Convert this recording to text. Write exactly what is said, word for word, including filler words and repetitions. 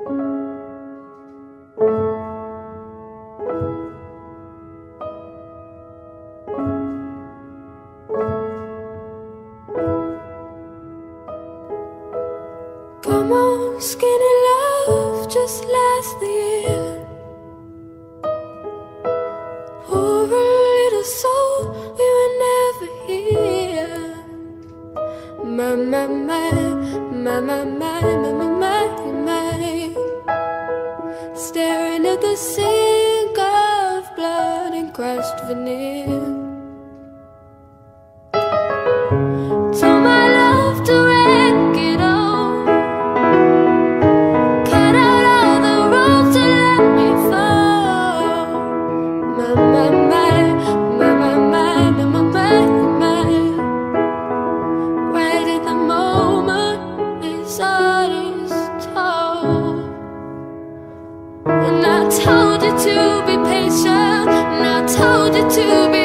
Come on, skinny love, just last the year. Poor little soul, we were never here. My, my, my, my, my, my, my, my, my. Staring at the sink of blood and crushed veneer. Told my love to wreck it all. Cut out all the ropes to let me fall. My, my, my, my, my, my, my, my, my, my. Right at the moment his heart is told. And I told you to be patient, and I told you to be